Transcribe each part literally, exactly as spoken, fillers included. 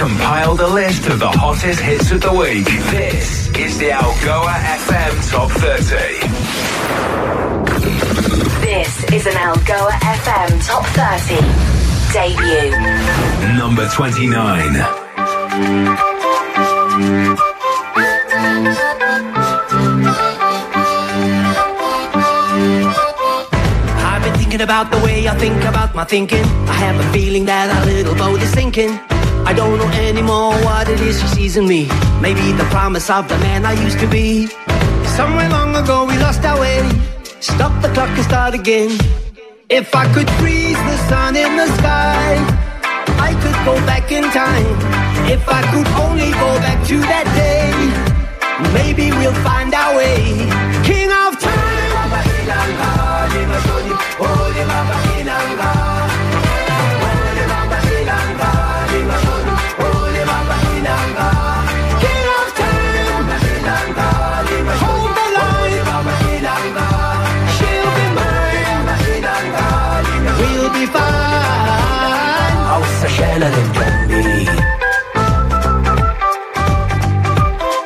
compiled a list of the hottest hits of the week. This is the Algoa F M Top thirty. This is an Algoa F M Top thirty debut. Number twenty-nine. I've been thinking about the way I think about my thinking. I have a feeling that our little boat is sinking. I don't know anymore what it is she sees in me. Maybe the promise of the man I used to be. Somewhere long ago we lost our way. Stop the clock and start again. If I could freeze the sun in the sky, I could go back in time. If I could only go back to that day, maybe we'll find our way. King of time.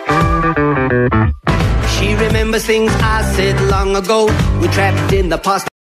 She remembers things I said long ago. We're trapped in the past.